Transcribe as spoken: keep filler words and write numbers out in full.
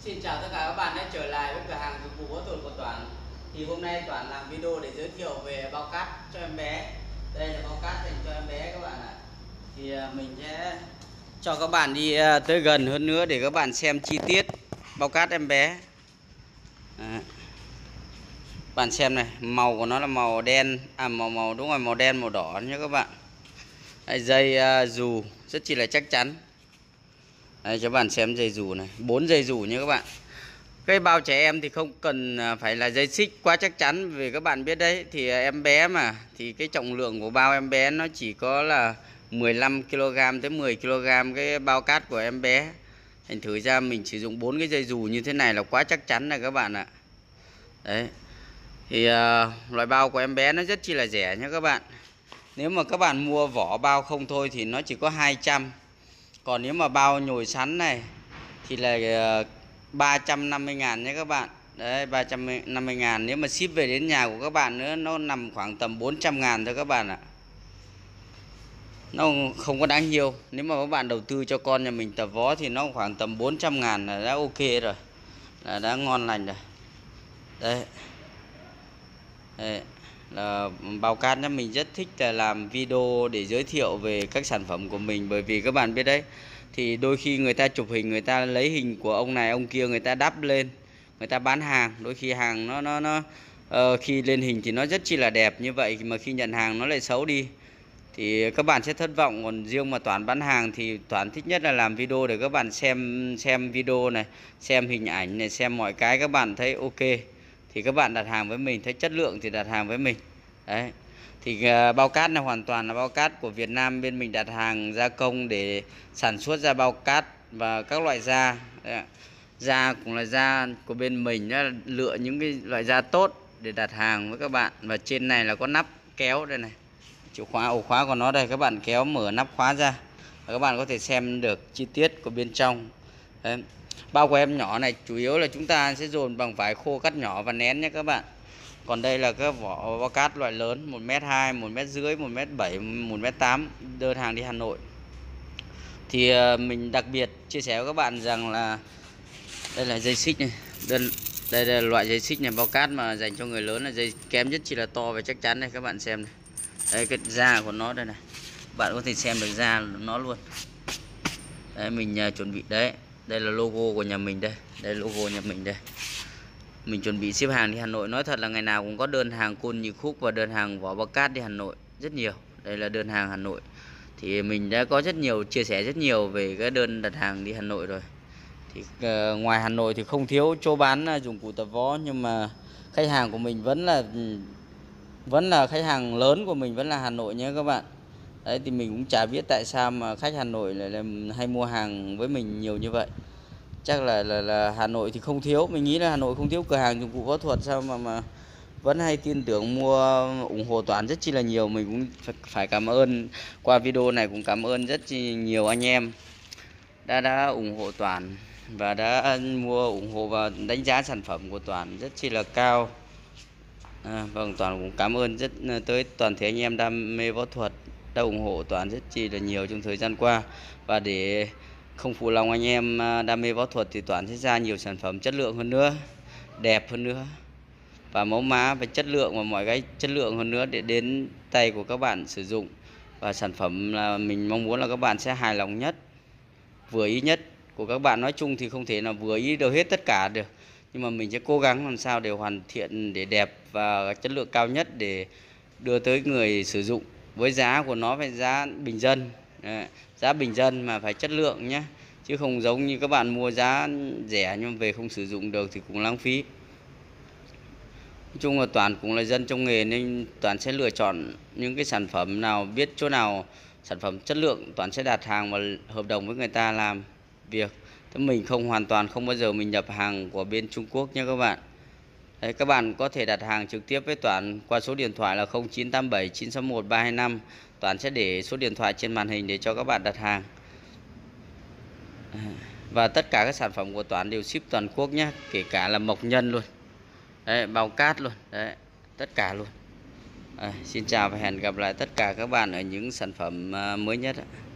Xin chào tất cả các bạn đã trở lại với cửa hàng dịch vụ phẫu thuật của Toản. Thì hôm nay Toản làm video để giới thiệu về bao cát cho em bé. Đây là bao cát dành cho em bé các bạn ạ. Thì mình sẽ cho các bạn đi tới gần hơn nữa để các bạn xem chi tiết bao cát em bé. Đấy. Bạn xem này, màu của nó là màu đen, à màu màu đúng rồi, màu đen màu đỏ nhé các bạn. Đây, dây uh, dù rất chi là chắc chắn. Đây cho bạn xem dây dù này, bốn dây dù nhé các bạn. Cái bao trẻ em thì không cần phải là dây xích quá chắc chắn, vì các bạn biết đấy, thì em bé mà thì cái trọng lượng của bao em bé nó chỉ có là mười lăm ki lô gam tới mười ki lô gam cái bao cát của em bé. Thành thử ra mình sử dụng bốn cái dây dù như thế này là quá chắc chắn này các bạn ạ. Đấy. Thì uh, loại bao của em bé nó rất chi là rẻ nhé các bạn. Nếu mà các bạn mua vỏ bao không thôi thì nó chỉ có hai trăm. Còn nếu mà bao nhồi sắn này thì là uh, ba trăm năm mươi ngàn nhé các bạn. Đấy, ba trăm năm mươi ngàn. Nếu mà ship về đến nhà của các bạn nữa, nó nằm khoảng tầm bốn trăm ngàn thôi các bạn ạ. Nó không có đáng nhiều. Nếu mà các bạn đầu tư cho con nhà mình tập vó thì nó khoảng tầm bốn trăm ngàn là đã ok rồi, là đã ngon lành rồi. Đấy, Đây là bao cát nhá. Mình rất thích là làm video để giới thiệu về các sản phẩm của mình, bởi vì các bạn biết đấy, thì đôi khi người ta chụp hình, người ta lấy hình của ông này ông kia, người ta đắp lên, người ta bán hàng, đôi khi hàng nó nó nó uh, khi lên hình thì nó rất chi là đẹp như vậy, mà khi nhận hàng nó lại xấu đi thì các bạn sẽ thất vọng. Còn riêng mà Toản bán hàng thì Toản thích nhất là làm video để các bạn xem xem video này, xem hình ảnh này, xem mọi cái các bạn thấy ok thì các bạn đặt hàng với mình, thấy chất lượng thì đặt hàng với mình. Đấy. Thì uh, bao cát này hoàn toàn là bao cát của Việt Nam, bên mình đặt hàng gia công để sản xuất ra bao cát và các loại da. Đấy. Da cũng là da của bên mình đó, lựa những cái loại da tốt để đặt hàng với các bạn. Và trên này là có nắp kéo đây này, chìa khóa, ổ khóa của nó đây, các bạn kéo mở nắp khóa ra và các bạn có thể xem được chi tiết của bên trong. Đấy. Bao của em nhỏ này chủ yếu là chúng ta sẽ dồn bằng vải khô cắt nhỏ và nén nhé các bạn. Còn đây là các vỏ bao cát loại lớn, một mét hai, một mét rưỡi, một mét bảy, một mét tám, đơn hàng đi Hà Nội. Thì mình đặc biệt chia sẻ với các bạn rằng là đây là dây xích này, đơn đây là loại dây xích này, bao cát mà dành cho người lớn, là dây kém rất chỉ là to và chắc chắn này, các bạn xem này. Đây cái da của nó đây này, bạn có thể xem được da nó luôn. Đấy, mình uh, chuẩn bị đấy, đây là logo của nhà mình đây, đây là logo nhà mình đây. Mình chuẩn bị ship hàng đi Hà Nội. Nói thật là ngày nào cũng có đơn hàng côn nhị khúc và đơn hàng vỏ bao cát đi Hà Nội rất nhiều. Đây là đơn hàng Hà Nội. Thì mình đã có rất nhiều chia sẻ rất nhiều về cái đơn đặt hàng đi Hà Nội rồi. Thì uh, ngoài Hà Nội thì không thiếu chỗ bán uh, dụng cụ tập võ, nhưng mà khách hàng của mình vẫn là vẫn là khách hàng lớn của mình vẫn là Hà Nội nhé các bạn. Đấy, thì mình cũng chả biết tại sao mà khách Hà Nội lại là hay mua hàng với mình nhiều như vậy. Chắc là, là là Hà Nội thì không thiếu, mình nghĩ là Hà Nội không thiếu cửa hàng dụng cụ võ thuật, sao mà mà vẫn hay tin tưởng mua, ủng hộ Toản rất chi là nhiều. Mình cũng phải cảm ơn, qua video này cũng cảm ơn rất chi nhiều anh em đã đã ủng hộ Toản và đã mua, ủng hộ và đánh giá sản phẩm của Toản rất chi là cao. À, vâng, Toản cũng cảm ơn rất tới toàn thể anh em đam mê võ thuật đã ủng hộ Toản rất chi là nhiều trong thời gian qua. Và để không phụ lòng anh em đam mê võ thuật thì Toản sẽ ra nhiều sản phẩm chất lượng hơn nữa, đẹp hơn nữa, và mẫu mã và chất lượng và mọi cái chất lượng hơn nữa để đến tay của các bạn sử dụng. Và sản phẩm là mình mong muốn là các bạn sẽ hài lòng nhất, vừa ý nhất của các bạn. Nói chung thì không thể nào vừa ý được hết tất cả được, nhưng mà mình sẽ cố gắng làm sao để hoàn thiện, để đẹp và chất lượng cao nhất để đưa tới người sử dụng với giá của nó phải giá bình dân. Đấy, giá bình dân mà phải chất lượng nhé, chứ không giống như các bạn mua giá rẻ nhưng về không sử dụng được thì cũng lãng phí. Nói chung là Toản cũng là dân trong nghề nên Toản sẽ lựa chọn những cái sản phẩm nào, biết chỗ nào sản phẩm chất lượng Toản sẽ đặt hàng và hợp đồng với người ta làm việc. Thế mình không, hoàn toàn không bao giờ mình nhập hàng của bên Trung Quốc nhé các bạn. Đấy, các bạn có thể đặt hàng trực tiếp với Toản qua số điện thoại là không chín tám bảy chín sáu một ba hai năm. Toản sẽ để số điện thoại trên màn hình để cho các bạn đặt hàng. Và tất cả các sản phẩm của Toản đều ship toàn quốc nhé, kể cả là mộc nhân luôn. Đấy, bao cát luôn. Đấy, tất cả luôn. À, xin chào và hẹn gặp lại tất cả các bạn ở những sản phẩm mới nhất.